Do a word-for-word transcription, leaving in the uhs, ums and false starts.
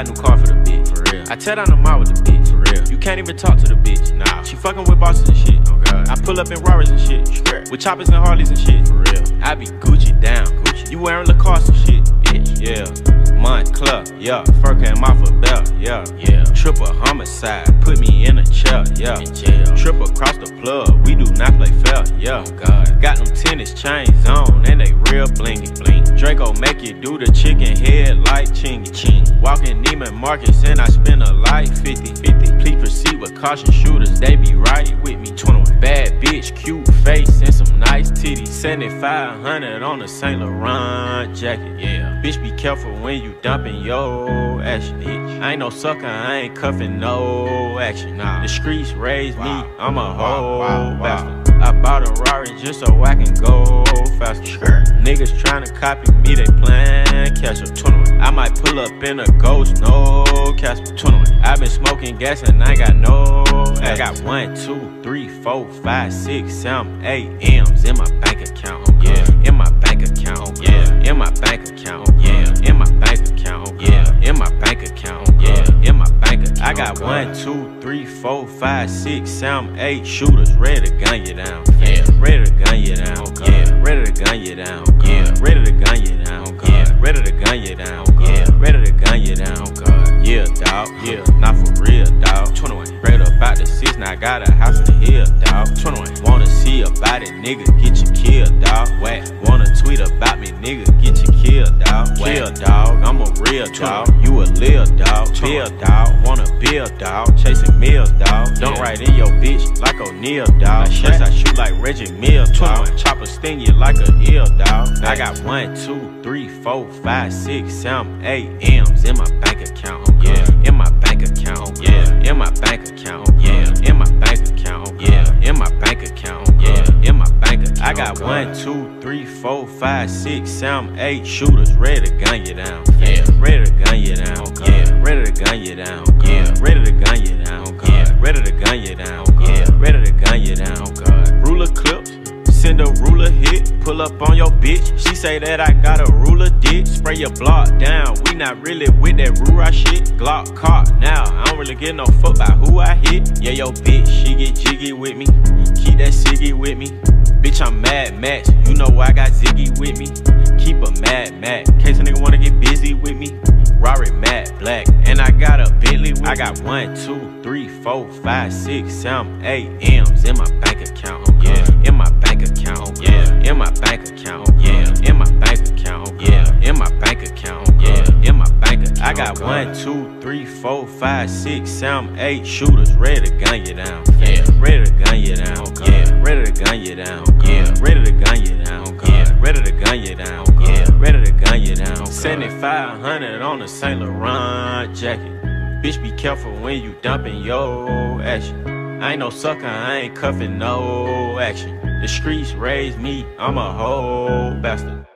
buy a new car for the bitch. For real. I tear down the mall with the bitch. For real. You can't even talk to the bitch. Nah. She fucking with bosses and shit. Oh God. I pull up in Rarers and shit. Sure. With choppers and Harleys and shit. For real. I be Gucci down. Gucci. You wearing Lacoste and shit, bitch. Yeah. Montclair, yeah. Fur came off a belt, yeah. Yeah. Triple homicide, put me in a chair, yeah. In jail. Triple across the plug, we do not play fair, yeah. Oh God. Got them tennis chains on, and they real blingy. Bling. Draco make you do the chicken head like chingy. Ching. Walking Neiman Marcus, and I spend a light fifty. fifty. Please proceed with caution, shooters, they be right with me. twenty-one. Bad bitch, cute face, and some nice titties. seventy-five hundred on a Saint Laurent jacket, yeah. Bitch, be careful when you dumping your action, bitch. I ain't no sucker, I ain't cuffing no action. Nah. The streets raised Wow. me, I'm a Wow, whole wow, wow. bastard. I bought a Rari just so I can go faster. Sure. Niggas tryna copy me, they playin' catch up. twenty-one. I might pull up in a ghost, no Casper. twenty-one. I been smoking gas and I got no. I got one, two, three, four, five, six, seven, eight M's in my bank account. Yeah, in my bank account. Yeah, in my bank account. Yeah, in my bank account. Yeah, in my bank account. Yeah, in my bank account. I got one, two, three, four, five, six, seven, eight shooters ready to gun you down. Yeah. Ready to gun you down. Yeah, ready to gun you down. Yeah, ready to gun you down. Yeah, ready to gun you down. Yeah, ready to gun you down. God, yeah, dog. Yeah, not for real, dog. twenty-one. Straight up out the six, now I got a house in the hill, dog. twenty-one. Wanna see about it, nigga? Get you killed, dog. Whack. Wanna tweet about me, nigga? Get you killed, dog. Kill, dog. I'm a real dog. You a lil dog. Bill, dog. Wanna build, dog. Chasing meals, dog. Don't write in your bitch like O'Neal, dog. Yes, I shoot like Reggie Mills, dog. Chopper sting you like a eel, dog. I got one, two, three, four, five, six, seven, eight M's in my bank account. Yeah, in my bank account. Yeah, in my bank account. Yeah, in my bank account. Yeah, in my bank account. Yeah, in my bank account. I got one, two, three, four, five, six, seven, eight shooters ready to gun you down. Yeah. Ready to gun you down. Yeah, ready to gun you down. Yeah, ready to gun you down. Yeah, ready to gun you down. Yeah, ready to gun you down. God, ruler clips. Send a ruler hit, pull up on your bitch. She say that I got a ruler dick. Spray your block down, we not really with that Rura shit. Glock caught now, I don't really give no fuck about who I hit. Yeah, yo bitch, she get jiggy with me. Keep that ciggy with me. Bitch, I'm Mad Max, you know I got Ziggy with me. Keep a Mad Max, in case a nigga wanna get busy with me. Rari matte black, and I got a Bentley with I got one, two, three, four, five, six, seven, eight M's in my bank account. Yeah, in my bank account. Yeah, in my bank account. Yeah, in my bank account. Yeah, in my bank account. Yeah, in my bank account. I got one, two, three, four, five, six, seven, eight shooters ready to gun you down. Yeah, ready to gun you down. Yeah, ready to gun you down. Yeah, ready to gun you down. Yeah, ready to gun you down. Yeah, ready to gun you down. seventy-five hundred on a Saint Laurent jacket. Bitch, be careful when you dumping your action. I ain't no sucker, I ain't cuffing no action. The streets raised me, I'm a whole bastard.